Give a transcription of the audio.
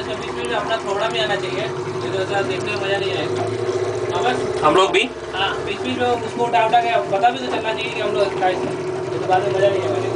इसमें बीच में अपना थोड़ा भी आना चाहिए, तो ऐसा देखने में मजा नहीं आएगा। बस हम लोग भी हाँ बीच बीच में उसको उठा उठा के पता भी तो चलना चाहिए कि हम लोग खाए थे, तो बाद में मजा नहीं आएगा।